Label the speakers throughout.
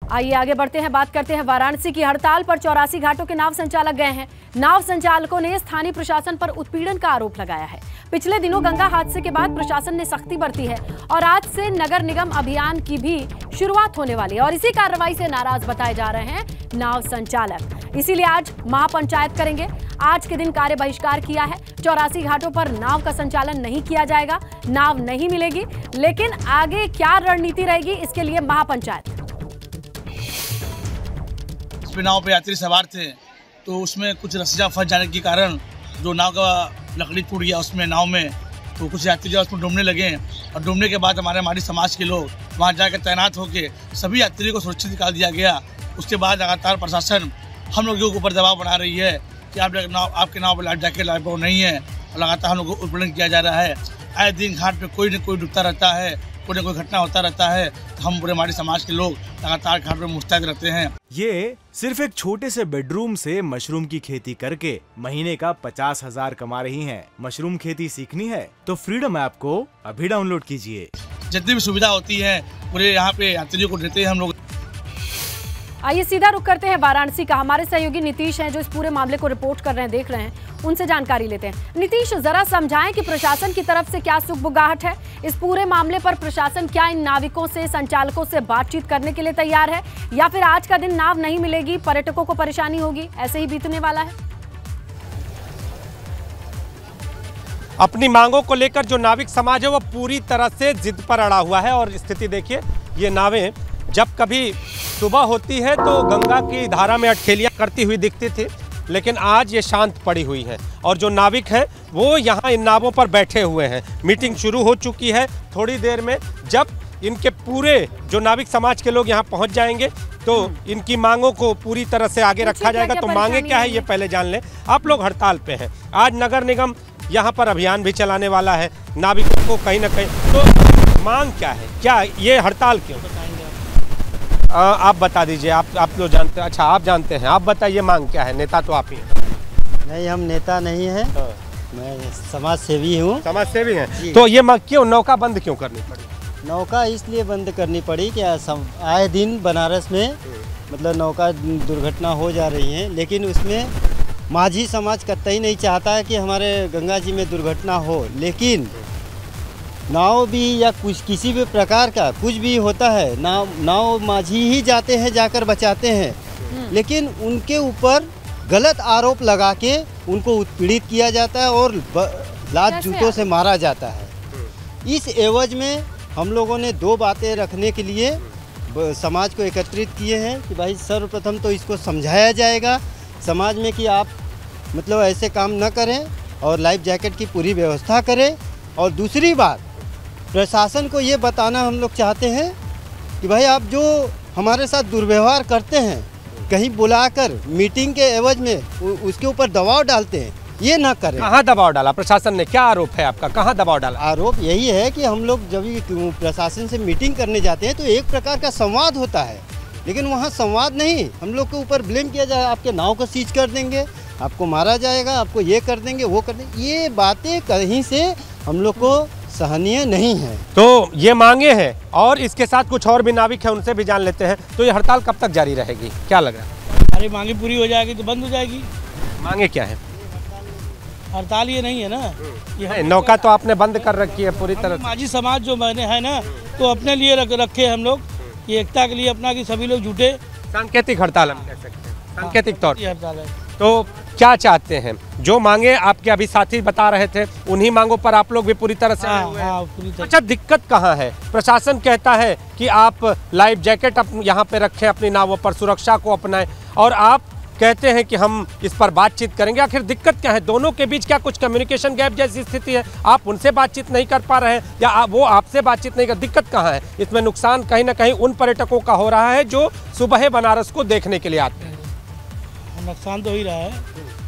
Speaker 1: आइए आगे बढ़ते हैं, बात करते हैं वाराणसी की। हड़ताल पर 84 घाटों के नाव संचालक गए हैं। नाव संचालकों ने स्थानीय प्रशासन पर उत्पीड़न का आरोप लगाया है। पिछले दिनों गंगा हादसे के बाद प्रशासन ने सख्ती बरती है और आज से नगर निगम अभियान की भी शुरुआत होने वाली है और इसी कार्रवाई से नाराज बताए जा रहे हैं नाव संचालक। इसीलिए आज महापंचायत करेंगे। आज के दिन कार्य बहिष्कार किया है। 84 घाटों पर नाव का संचालन नहीं किया जाएगा, नाव नहीं मिलेगी। लेकिन आगे क्या रणनीति रहेगी, इसके लिए महापंचायत।
Speaker 2: नाव पे यात्री सवार थे तो उसमें कुछ रस्सियां फंस जाने के कारण जो नाव का लकड़ी टूट गया उसमें नाव में, तो कुछ यात्री जो उसमें डूबने लगे और डूबने के बाद हमारे समाज के लोग वहां जाकर तैनात होकर सभी यात्रियों को सुरक्षित निकाल दिया गया। उसके बाद लगातार प्रशासन हम लोगों के ऊपर दबाव बना रही है कि आपके नाव पर लाइफ जैकेट लाइफ नहीं है और लगातार हम लोग को उत्पीड़न किया जा रहा है। आए दिन घाट पे कोई न कोई डूबता रहता है, कोई न कोई घटना होता रहता है। तो हम पूरे हमारे समाज के लोग लगातार घाट पे मुस्तैद रहते हैं।
Speaker 3: ये सिर्फ एक छोटे से बेडरूम से मशरूम की खेती करके महीने का 50,000 कमा रही हैं। मशरूम खेती सीखनी है तो फ्रीडम ऐप को अभी डाउनलोड कीजिए।
Speaker 2: जितनी भी सुविधा होती है पूरे यहाँ पे यात्रियों को देते हैं हम लोग।
Speaker 1: आइए सीधा रुख करते हैं वाराणसी का। हमारे सहयोगी नीतीश हैं जो इस पूरे मामले को रिपोर्ट कर रहे हैं, देख रहे हैं, उनसे जानकारी लेते हैं। नीतीश, जरा समझाएं कि प्रशासन की तरफ से क्या सुगबुगाहट है इस पूरे मामले पर। प्रशासन क्या इन नाविकों से, संचालकों से बातचीत करने के लिए तैयार है या फिर आज का दिन नाव नहीं मिलेगी, पर्यटकों को परेशानी होगी, ऐसे ही बीतने वाला है?
Speaker 4: अपनी मांगों को लेकर जो नाविक समाज है वो पूरी तरह से जिद पर अड़ा हुआ है। और स्थिति देखिए, ये नावें जब कभी सुबह होती है तो गंगा की धारा में अटखेलियां करती हुई दिखती थी, लेकिन आज ये शांत पड़ी हुई है और जो नाविक हैं वो यहाँ इन नावों पर बैठे हुए हैं। मीटिंग शुरू हो चुकी है। थोड़ी देर में जब इनके पूरे जो नाविक समाज के लोग यहाँ पहुँच जाएंगे तो इनकी मांगों को पूरी तरह से आगे रखा जाएगा। तो मांगे क्या है ये पहले जान लें। आप लोग हड़ताल पे हैं, आज नगर निगम यहाँ पर अभियान भी चलाने वाला है नाविकों को कहीं ना कहीं। तो मांग क्या है, क्या ये हड़ताल क्यों? आप बता दीजिए। आप लोग जानते हैं। अच्छा, आप जानते हैं, आप बताइए मांग क्या है। नेता तो आप ही हैं।
Speaker 5: नहीं, हम नेता नहीं हैं। मैं समाज सेवी हूँ।
Speaker 4: समाज सेवी हैं तो ये मांग क्यों, नौका बंद क्यों करनी पड़ी?
Speaker 5: नौका इसलिए बंद करनी पड़ी कि आए दिन बनारस में मतलब नौका दुर्घटना हो जा रही है, लेकिन उसमें माझी समाज कतई नहीं चाहता है कि हमारे गंगा जी में दुर्घटना हो। लेकिन नाव भी या कुछ किसी भी प्रकार का कुछ भी होता है, नाव माझी ही जाते हैं, जाकर बचाते हैं। लेकिन उनके ऊपर गलत आरोप लगा के उनको उत्पीड़ित किया जाता है और लात जूतों से मारा जाता है। इस एवज में हम लोगों ने दो बातें रखने के लिए समाज को एकत्रित किए हैं कि भाई सर्वप्रथम तो इसको समझाया जाएगा समाज में कि आप मतलब ऐसे काम न करें और लाइफ जैकेट की पूरी व्यवस्था करें। और दूसरी बात, प्रशासन को ये बताना हम लोग चाहते हैं कि भाई आप जो हमारे साथ दुर्व्यवहार करते हैं, कहीं बुलाकर मीटिंग के एवज में उसके ऊपर दबाव डालते हैं, ये ना करें।
Speaker 4: कहाँ दबाव डाला प्रशासन ने? क्या आरोप है आपका? कहाँ दबाव डाला?
Speaker 5: आरोप यही है कि हम लोग जब प्रशासन से मीटिंग करने जाते हैं तो एक प्रकार का संवाद होता है, लेकिन वहाँ संवाद नहीं, हम लोग के ऊपर ब्लेम किया जाए। आपके नाव को सीज कर देंगे, आपको मारा जाएगा, आपको ये कर देंगे, वो कर देंगे। ये बातें कहीं से हम लोग को सहनीय नहीं है।
Speaker 4: तो ये मांगे हैं और इसके साथ कुछ और भी नाविक हैं, उनसे भी जान लेते हैं। तो ये हड़ताल कब तक जारी रहेगी, क्या लग रहा है?
Speaker 2: हमारी मांगे पूरी हो जाएगी तो बंद हो जाएगी।
Speaker 4: मांगे क्या है?
Speaker 2: हड़ताल ये नहीं है ना,
Speaker 4: ये नौका तो आपने बंद कर रखी है पूरी तरह।
Speaker 2: माझी समाज जो मैंने है ना, तो अपने लिए रखे हम लोग, ये एकता के लिए अपना कि सभी लोग जुटे।
Speaker 4: सांकेतिक हड़ताल हम कह सकते हैं, सांकेतिक तौर पर
Speaker 2: हड़ताल है।
Speaker 4: तो क्या चाहते हैं? जो मांगे आपके अभी साथी बता रहे थे, उन्हीं मांगों पर आप लोग भी पूरी तरह से
Speaker 2: पूरी तरह।
Speaker 4: अच्छा, दिक्कत कहाँ है? प्रशासन कहता है कि आप लाइफ जैकेट यहाँ पे रखें, अपनी नावों पर सुरक्षा को अपनाएं, और आप कहते हैं कि हम इस पर बातचीत करेंगे। आखिर दिक्कत क्या है? दोनों के बीच क्या कुछ कम्युनिकेशन गैप जैसी स्थिति है? आप उनसे बातचीत नहीं कर पा रहे हैं या वो आपसे बातचीत नहीं कर? दिक्कत कहाँ है? इसमें नुकसान कहीं ना कहीं उन पर्यटकों का हो रहा है जो सुबह बनारस को देखने के लिए आते हैं।
Speaker 2: नुकसान तो ही रहा है,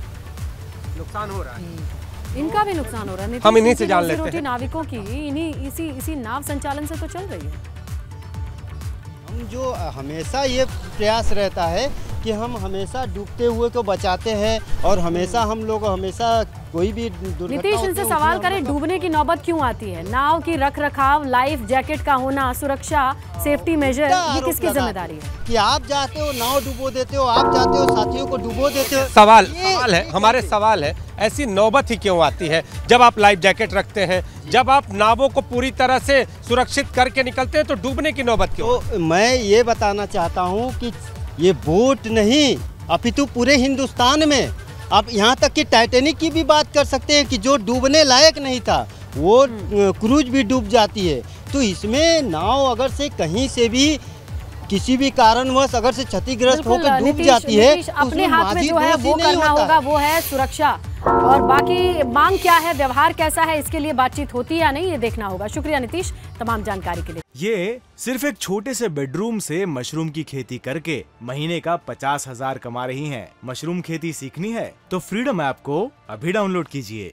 Speaker 4: नुकसान हो रहा है,
Speaker 1: इनका भी नुकसान हो रहा है।
Speaker 4: हम इन्हीं से जान लेते हैं।
Speaker 1: नाविकों की इसी नाव संचालन से तो चल रही है।
Speaker 5: हम जो हमेशा ये प्रयास रहता है कि हम हमेशा डूबते हुए को बचाते हैं और हमेशा हम लोग हमेशा कोई भी दुर्घटना
Speaker 1: नीतीश, इनसे सवाल करें, डूबने की नौबत क्यों आती है? नाव की रख रखाव, लाइफ जैकेट का होना, सुरक्षा, सेफ्टी मेजर, ये किसकी जिम्मेदारी है?
Speaker 5: कि आप जाते हो नाव डुबो देते हो, आप जाते हो साथियों को डुबो देते हो।
Speaker 4: सवाल है हमारे, सवाल है ऐसी नौबत ही क्यों आती है जब आप लाइफ जैकेट रखते हैं, जब आप नावों को पूरी तरह से सुरक्षित करके निकलते हैं, तो डूबने की नौबत क्यों?
Speaker 5: तो मैं ये बताना चाहता हूँ कि ये बोट नहीं अपितु पूरे हिंदुस्तान में, आप यहाँ तक कि टाइटैनिक की भी बात कर सकते हैं कि जो डूबने लायक नहीं था वो क्रूज भी डूब जाती है। तो इसमें नाव अगर से कहीं से भी किसी भी कारणवश अगर से क्षतिग्रस्त होकर डूब जाती है तो
Speaker 1: अपने हाथ में जो है वो करना होगा, वो है सुरक्षा। और बाकी मांग क्या है, व्यवहार कैसा है, इसके लिए बातचीत होती है या नहीं, ये देखना होगा। शुक्रिया नीतीश तमाम जानकारी के लिए।
Speaker 3: ये सिर्फ एक छोटे से बेडरूम से मशरूम की खेती करके महीने का 50,000 कमा रही हैं। मशरूम खेती सीखनी है तो फ्रीडम ऐप को अभी डाउनलोड कीजिए।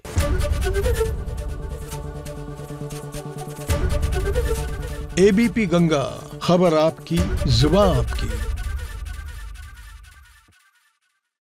Speaker 6: एबीपी गंगा, खबर आपकी, जुबान आपकी।